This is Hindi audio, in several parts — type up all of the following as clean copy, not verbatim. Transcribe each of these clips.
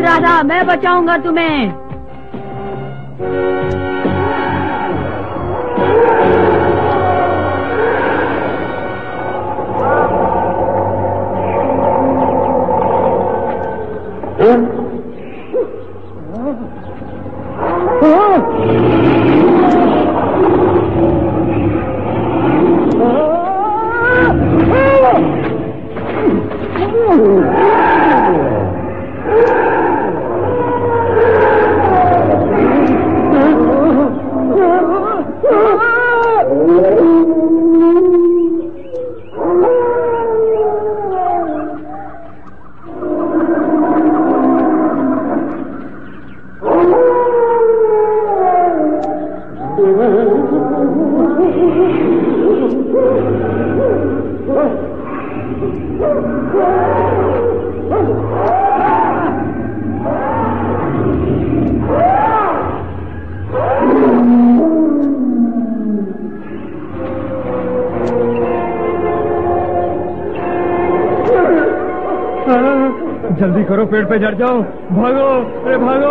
राधा, मैं बचाऊंगा तुम्हें। जल्दी करो, पेड़ पे चढ़ जाओ, भागो, अरे भागो।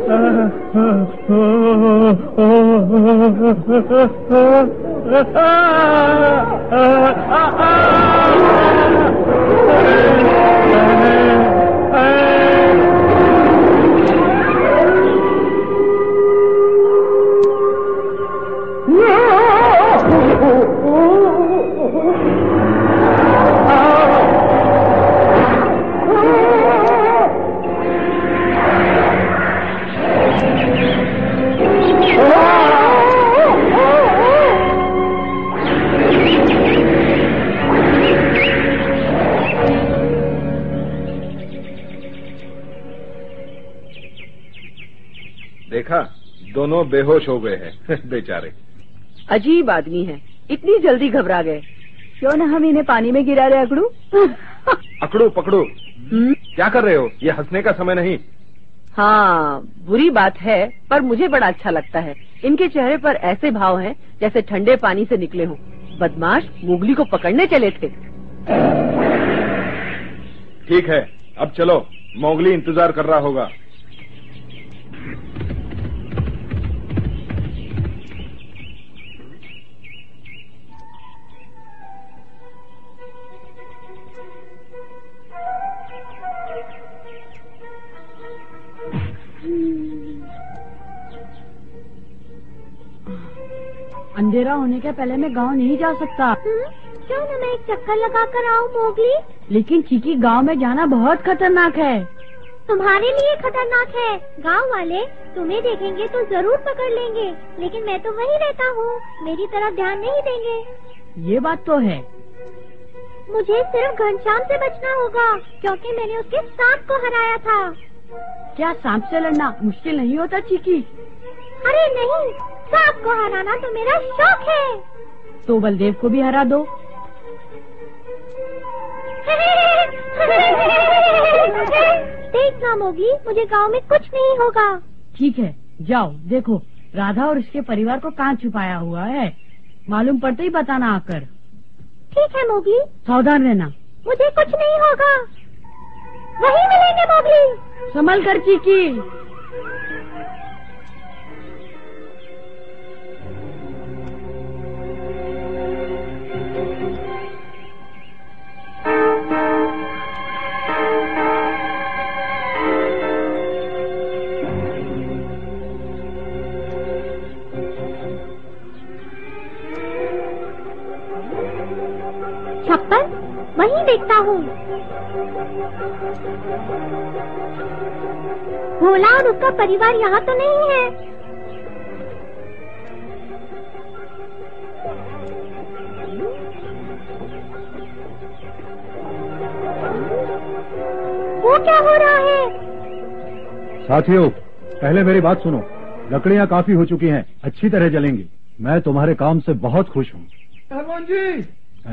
देखा, दोनों बेहोश हो गए हैं बेचारे। अजीब आदमी है, इतनी जल्दी घबरा गए। क्यों न हम इन्हें पानी में गिरा रहे अकड़ू। अकड़ू पकड़ू, क्या कर रहे हो? ये हंसने का समय नहीं। हाँ, बुरी बात है, पर मुझे बड़ा अच्छा लगता है। इनके चेहरे पर ऐसे भाव हैं जैसे ठंडे पानी से निकले हों। बदमाश मोगली को पकड़ने चले थे। ठीक है, अब चलो, मोगली इंतजार कर रहा होगा। अंधेरा होने के पहले मैं गांव नहीं जा सकता। क्यों न मैं एक चक्कर लगा कर आऊँ मोगली? लेकिन चीकी, गांव में जाना बहुत खतरनाक है। तुम्हारे लिए खतरनाक है। गांव वाले तुम्हें देखेंगे तो जरूर पकड़ लेंगे, लेकिन मैं तो वहीं रहता हूँ, मेरी तरफ ध्यान नहीं देंगे। ये बात तो है। मुझे सिर्फ घनश्याम से बचना होगा, क्योंकि मैंने उसके सांप को हराया था। क्या सांप से लड़ना मुश्किल नहीं होता चीकी? अरे नहीं, सांप को हराना तो मेरा शौक है। तो बलदेव को भी हरा दो। देखना मोगली, मुझे गांव में कुछ नहीं होगा। ठीक है, जाओ देखो, राधा और इसके परिवार को कहाँ छुपाया हुआ है। मालूम पड़ते ही बताना आकर। ठीक है मोगली। सावधान रहना। मुझे कुछ नहीं होगा, वहीं मिलेंगे मोगली। संभल कर चीकी। छप्पर वहीं देखता हूँ। भोला और उसका परिवार यहाँ तो नहीं है। वो क्या हो रहा है? साथियों, पहले मेरी बात सुनो। लकड़ियाँ काफी हो चुकी हैं, अच्छी तरह जलेंगी। मैं तुम्हारे काम से बहुत खुश हूँ। पहलवान जी,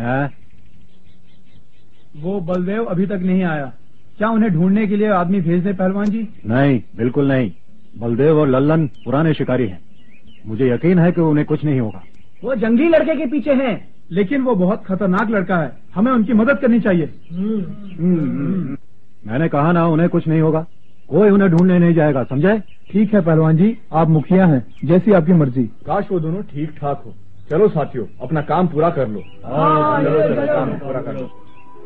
वो बलदेव अभी तक नहीं आया। क्या उन्हें ढूंढने के लिए आदमी भेज दे पहलवान जी? नहीं, बिल्कुल नहीं। बलदेव और लल्लन पुराने शिकारी हैं। मुझे यकीन है कि उन्हें कुछ नहीं होगा। वो जंगली लड़के के पीछे हैं, लेकिन वो बहुत खतरनाक लड़का है। हमें उनकी मदद करनी चाहिए। मैंने कहा ना, उन्हें कुछ नहीं होगा। कोई उन्हें ढूंढने नहीं जाएगा, समझे? ठीक है पहलवान जी, आप मुखिया हैं, जैसी आपकी मर्जी। काश वो दोनों ठीक ठाक हो। चलो साथियों, अपना काम पूरा कर लो। चलो काम पूरा कर लो।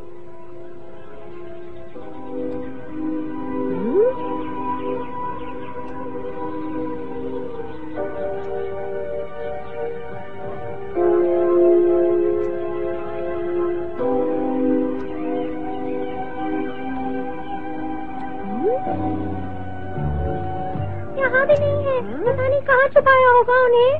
यहाँ भी नहीं है, पता नहीं कहाँ छुपाया होगा उन्हें।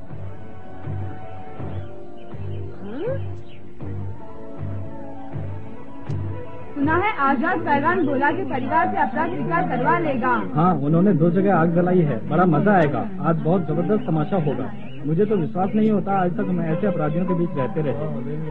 सुना है आजाद पहलवान भोला के परिवार से अपराध स्वीकार करवा लेगा। हाँ, उन्होंने 2 जगह आग जलाई है, बड़ा मजा आएगा। आज बहुत जबरदस्त तमाशा होगा। मुझे तो विश्वास नहीं होता आज तक हम ऐसे अपराधियों के बीच रहते रहे।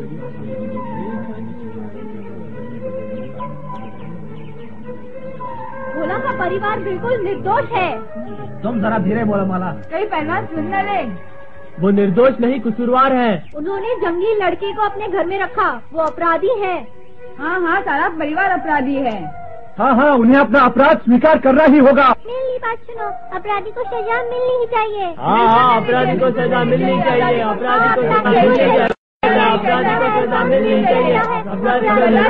भोला का परिवार बिल्कुल निर्दोष है। तुम जरा धीरे बोलो माला। कई पहलवान सुन न ले। वो निर्दोष नहीं, कसूरवार है। उन्होंने जंगली लड़के को अपने घर में रखा, वो अपराधी है। हाँ हाँ, सारा परिवार अपराधी है। हाँ हाँ, उन्हें अपना अपराध स्वीकार करना ही होगा। मेरी बात सुनो, अपराधी को सजा मिलनी ही चाहिए। हाँ, अपराधी को सजा मिलनी चाहिए। अपराधी को सजा मिलनी चाहिए। अपराधी को सजा मिलनी चाहिए। अपराधी को सजा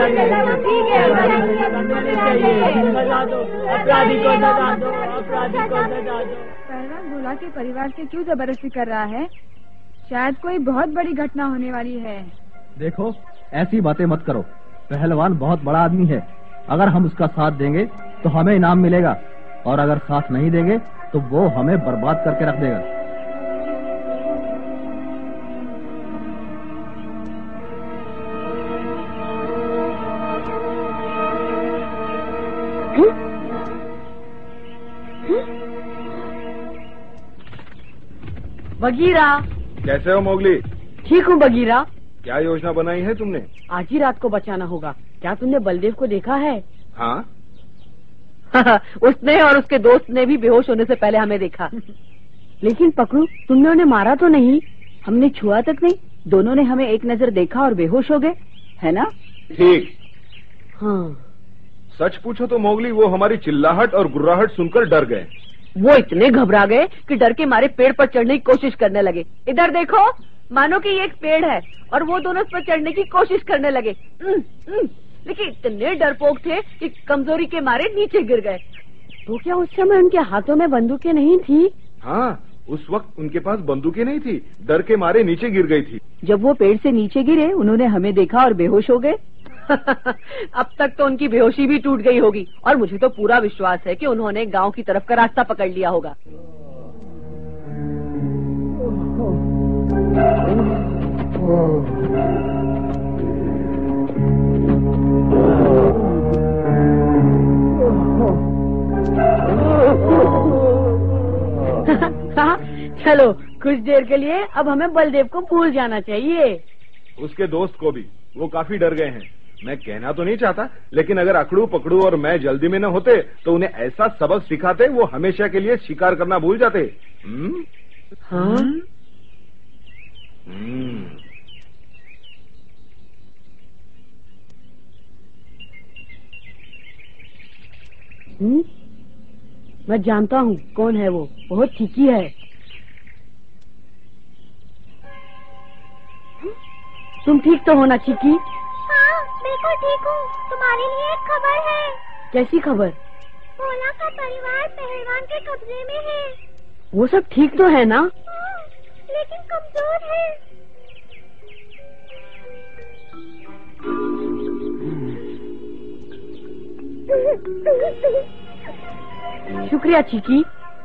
दो। अपराधी को सजा दो। अपराधी को सजा दो। पहलवान भोला के परिवार से क्यों जबरदस्ती कर रहा है? शायद कोई बहुत बड़ी घटना होने वाली है। देखो, ऐसी बातें मत करो। पहलवान बहुत बड़ा आदमी है। अगर हम उसका साथ देंगे तो हमें इनाम मिलेगा, और अगर साथ नहीं देंगे तो वो हमें बर्बाद करके रख देगा। बगीरा, कैसे हो मोगली? ठीक हूँ बगीरा। क्या योजना बनाई है तुमने? आज ही रात को बचाना होगा। क्या तुमने बलदेव को देखा है? हाँ। उसने और उसके दोस्त ने भी बेहोश होने से पहले हमें देखा। लेकिन पकड़ू, तुमने उन्हें मारा तो नहीं? हमने छुआ तक नहीं। दोनों ने हमें एक नजर देखा और बेहोश हो गए, है ना? ठीक। हाँ। सच पूछो तो मोगली, वो हमारी चिल्लाहट और गुर्राहट सुनकर डर गए। वो इतने घबरा गए कि डर के मारे पेड़ पर चढ़ने की कोशिश करने लगे। इधर देखो, मानो कि ये एक पेड़ है और वो दोनों उस पर चढ़ने की कोशिश करने लगे। लेकिन इतने डरपोक थे कि कमजोरी के मारे नीचे गिर गए। तो क्या उस समय उनके हाथों में बंदूकें नहीं थी? हाँ, उस वक्त उनके पास बंदूकें नहीं थी, डर के मारे नीचे गिर गई थी। जब वो पेड़ से नीचे गिरे, उन्होंने हमें देखा और बेहोश हो गए। अब तक तो उनकी बेहोशी भी टूट गई होगी, और मुझे तो पूरा विश्वास है कि उन्होंने गांव की तरफ का रास्ता पकड़ लिया होगा। चलो, कुछ देर के लिए अब हमें बलदेव को भूल जाना चाहिए। उसके दोस्त को भी, वो काफी डर गए हैं। मैं कहना तो नहीं चाहता, लेकिन अगर अकड़ू पकड़ू और मैं जल्दी में न होते तो उन्हें ऐसा सबक सिखाते वो हमेशा के लिए शिकार करना भूल जाते। हाँ? मैं जानता हूँ कौन है वो, बहुत ठीकी है। तुम ठीक तो हो ना चिकी? हाँ, बिल्कुल ठीक हूँ। तुम्हारे लिए एक खबर है। कैसी खबर? भोला का परिवार पहलवान के कब्जे में है। वो सब ठीक तो है ना? हाँ, लेकिन कमजोर है। शुक्रिया चिकी।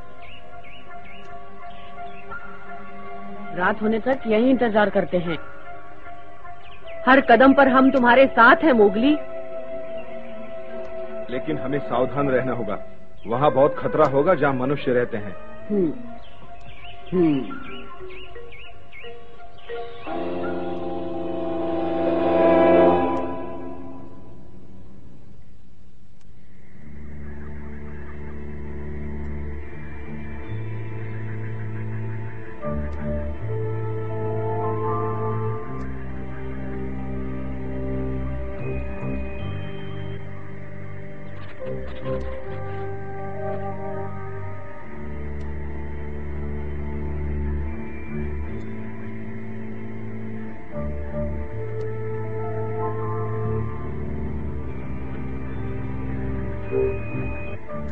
रात होने तक यही इंतजार करते हैं। हर कदम पर हम तुम्हारे साथ हैं मोगली। लेकिन हमें सावधान रहना होगा। वहाँ बहुत खतरा होगा जहाँ मनुष्य रहते हैं।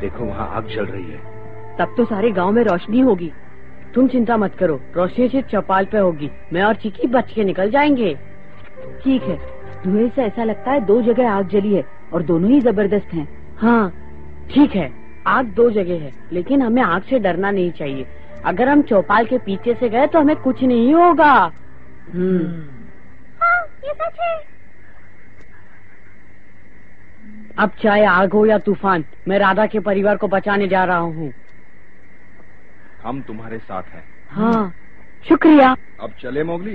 देखो वहाँ आग जल रही है। तब तो सारे गांव में रोशनी होगी। तुम चिंता मत करो, रोशनी सिर्फ चौपाल पे होगी। मैं और चिकी बच के निकल जाएंगे। ठीक है, धुएं से ऐसा लगता है 2 जगह आग जली है और दोनों ही जबरदस्त हैं। हाँ ठीक है, आग 2 जगह है, लेकिन हमें आग से डरना नहीं चाहिए। अगर हम चौपाल के पीछे से गए तो हमें कुछ नहीं होगा। हाँ, ये सच है। अब चाहे आग हो या तूफान, मैं राधा के परिवार को बचाने जा रहा हूँ। हम तुम्हारे साथ हैं। हाँ शुक्रिया। अब चले मोगली।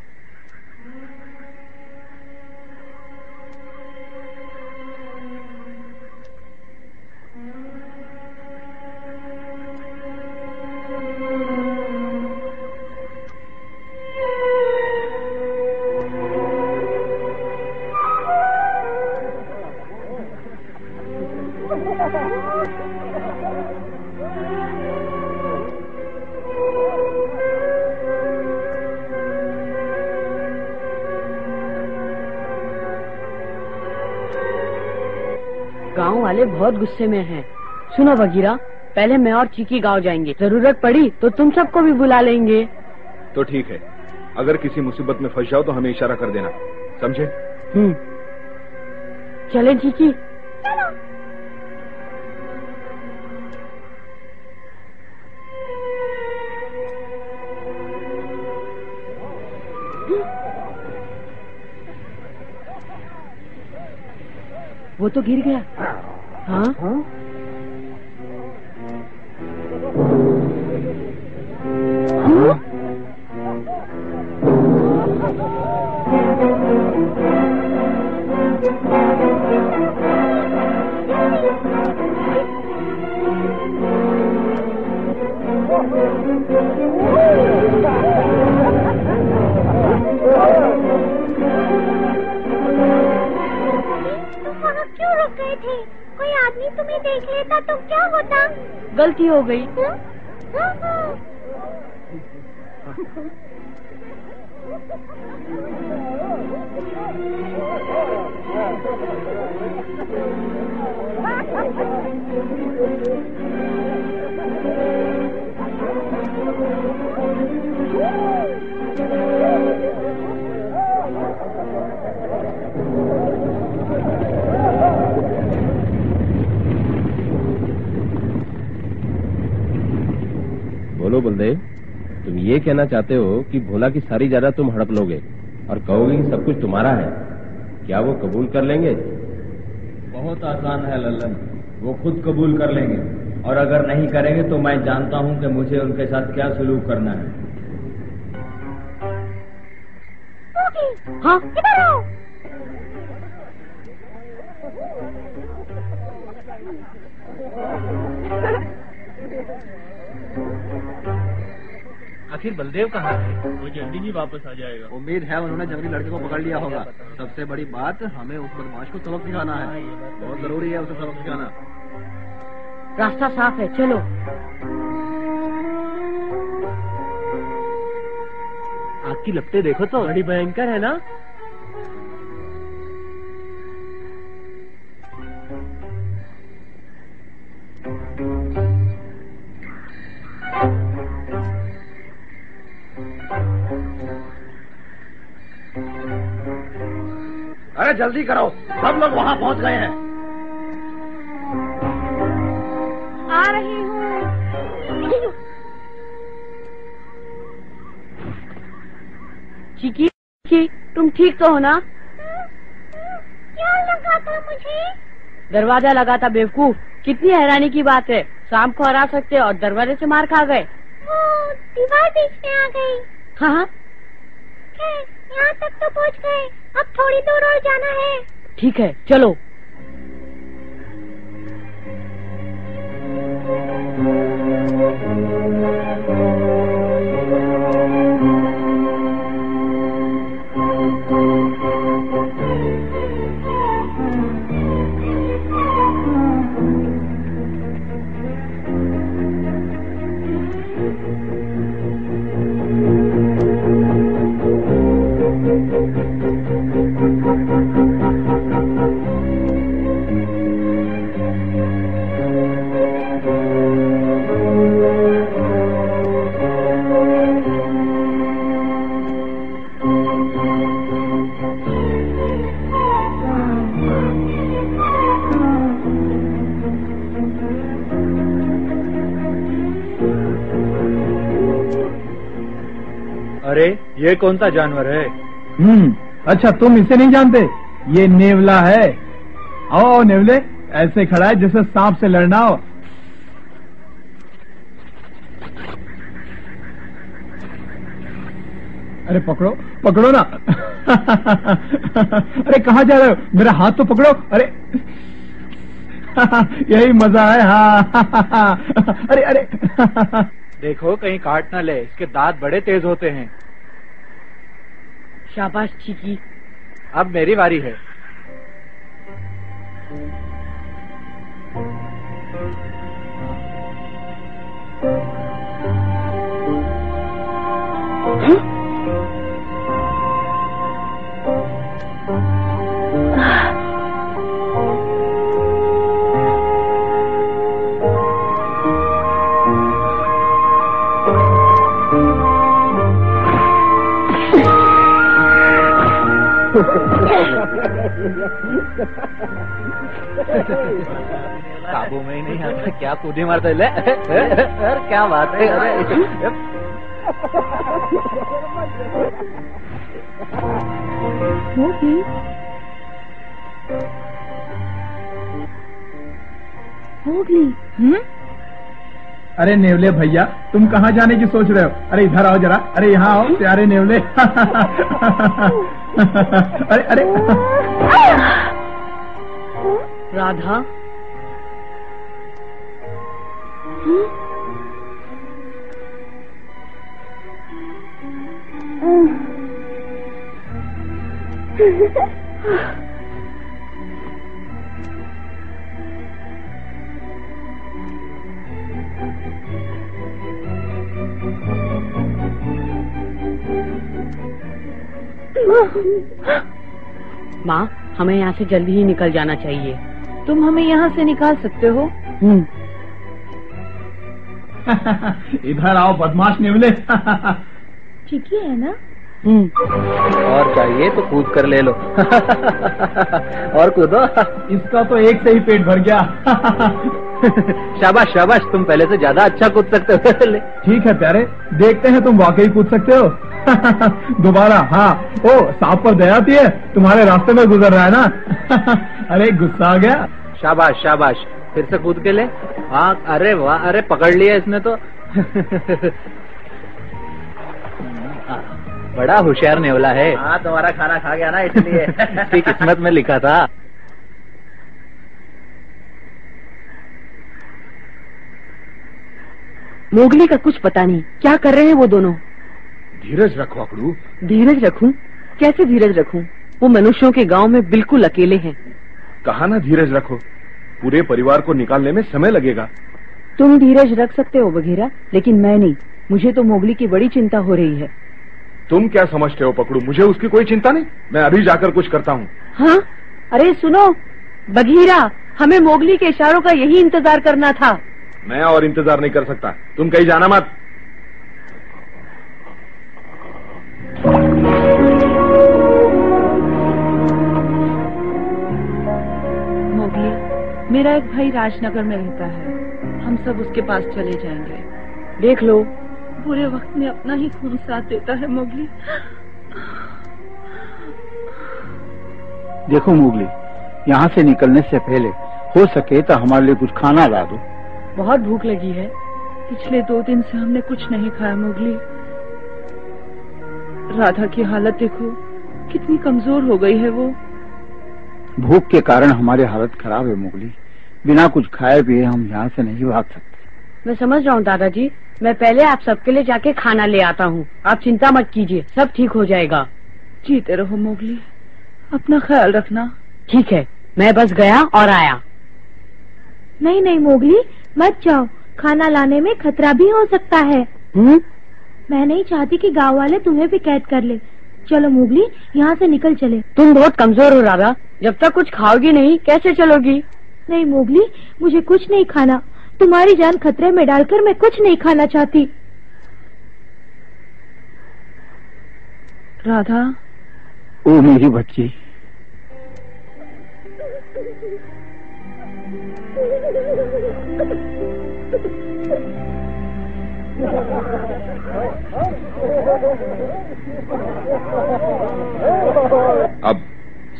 गांव वाले बहुत गुस्से में हैं। सुनो बगीरा, पहले मैं और चीकी गांव जाएंगे। जरूरत पड़ी तो तुम सबको भी बुला लेंगे। तो ठीक है, अगर किसी मुसीबत में फंस जाओ तो हमें इशारा कर देना, समझे? चले चीकी। वो तो गिर गया। हाँ? क्यों रुक गए थे? कोई आदमी तुम्हें देख लेता तो क्या होता? गलती हो गई। बोलो बलदेव, तुम ये कहना चाहते हो कि भोला की सारी जायदाद तुम हड़प लोगे और कहोगे कि सब कुछ तुम्हारा है। क्या वो कबूल कर लेंगे? बहुत आसान है लल्लन, वो खुद कबूल कर लेंगे, और अगर नहीं करेंगे तो मैं जानता हूँ कि मुझे उनके साथ क्या सलूक करना है। हाँ इधर आओ। आखिर बलदेव कहाँ है? वो जल्दी ही वापस आ जाएगा। उम्मीद है उन्होंने जंगली लड़के को पकड़ लिया होगा। सबसे बड़ी बात, हमें उस बदमाश को सबक सिखाना है। बहुत जरूरी है उसे सबक सिखाना। रास्ता साफ है, चलो। आग की लपटें देखो तो बड़ी भयंकर है ना? अरे जल्दी करो, सब लोग वहाँ पहुँच गए हैं। आ रही हूँ। चिकी, तुम ठीक तो हो ना? क्या लगा था मुझे? दरवाजा लगा था बेवकूफ। कितनी हैरानी की बात है, शाम को हरा सकते और दरवाजे से मार खा गए। वो दीवार बीच में आ गई। हाँ यहाँ तक तो पहुँच गए, अब थोड़ी दूर और जाना है। ठीक है, चलो। अरे ये कौन सा जानवर है? अच्छा तुम इसे नहीं जानते? ये नेवला है। आओ नेवले, ऐसे खड़ा है जैसे सांप से लड़ना हो। अरे पकड़ो पकड़ो ना। अरे कहाँ जा रहे हो? मेरा हाथ तो पकड़ो। अरे यही मजा है। हाँ। अरे अरे देखो कहीं काट ना ले, इसके दांत बड़े तेज होते हैं। शाबाश चीकी। अब मेरी बारी है। काबू में ही नहीं आता, क्या कूदी मारते ले। क्या बात है। अरे मोगली। अरे नेवले भैया, तुम कहाँ जाने की सोच रहे हो? अरे इधर आओ जरा। अरे यहाँ आओ प्यारे नेवले। अरे अरे राधा, माँ, हमें यहाँ से जल्दी ही निकल जाना चाहिए। तुम हमें यहाँ से निकाल सकते हो? इधर आओ बदमाश नेवले। ठीक ही है ना? और चाहिए तो कूद कर ले लो। और कूदो। इसका तो एक से ही पेट भर गया। शाबाश शाबाश, तुम पहले से ज्यादा अच्छा कूद सकते हो। ठीक है प्यारे, देखते हैं तुम वाकई कूद सकते हो। दोबारा। हाँ, ओ सांप पर दया आती है, तुम्हारे रास्ते में गुजर रहा है ना। अरे गुस्सा आ गया। शाबाश शाबाश, फिर से कूद के ले। हाँ, अरे वाह, अरे पकड़ लिया इसने तो। बड़ा होशियार नेवला है। हाँ, तुम्हारा खाना खा गया ना, इसलिए। इसकी किस्मत में लिखा था। मोगली का कुछ पता नहीं, क्या कर रहे हैं वो दोनों। धीरज रखो अकड़ू। धीरज रखूं? कैसे धीरज रखूं? वो मनुष्यों के गांव में बिल्कुल अकेले हैं। कहा ना धीरज रखो, पूरे परिवार को निकालने में समय लगेगा। तुम धीरज रख सकते हो बघेरा, लेकिन मैं नहीं। मुझे तो मोगली की बड़ी चिंता हो रही है। तुम क्या समझते हो पकड़ू? मुझे उसकी कोई चिंता नहीं, मैं अभी जाकर कुछ करता हूँ। हाँ, अरे सुनो बघीरा, हमें मोगली के इशारों का यही इंतजार करना था। मैं और इंतजार नहीं कर सकता, तुम कहीं जाना मत। मोगली, मेरा एक भाई राजनगर में रहता है, हम सब उसके पास चले जाएंगे। देख लो, बुरे वक्त में अपना ही खून साथ देता है मोगली। देखो मोगली, यहाँ से निकलने से पहले हो सके तो हमारे लिए कुछ खाना ला दो। बहुत भूख लगी है। पिछले 2 दिन से हमने कुछ नहीं खाया मोगली। राधा की हालत देखो, कितनी कमजोर हो गई है वो। भूख के कारण हमारी हालत खराब है मोगली, बिना कुछ खाए पिए हम यहाँ से नहीं भाग सकते। मैं समझ रहा हूँ दादाजी, मैं पहले आप सबके लिए जाके खाना ले आता हूँ। आप चिंता मत कीजिए, सब ठीक हो जाएगा। जीते रहो मोगली, अपना ख्याल रखना। ठीक है, मैं बस गया और आया। नहीं नहीं मोगली, मत जाओ, खाना लाने में खतरा भी हो सकता है। मैं नहीं चाहती कि गांव वाले तुम्हें भी कैद कर ले। चलो मोगली, यहाँ से निकल चले। तुम बहुत कमजोर हो राधा, जब तक कुछ खाओगी नहीं कैसे चलोगी? नहीं मोगली, मुझे कुछ नहीं खाना। तुम्हारी जान खतरे में डालकर मैं कुछ नहीं खाना चाहती। राधा, ओ मेरी बच्ची।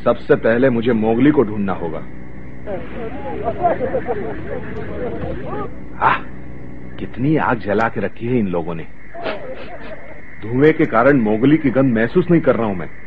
सबसे पहले मुझे मोगली को ढूंढना होगा। कितनी आग जला के रखी है इन लोगों ने। धुएं के कारण मोगली की गंध महसूस नहीं कर रहा हूं मैं।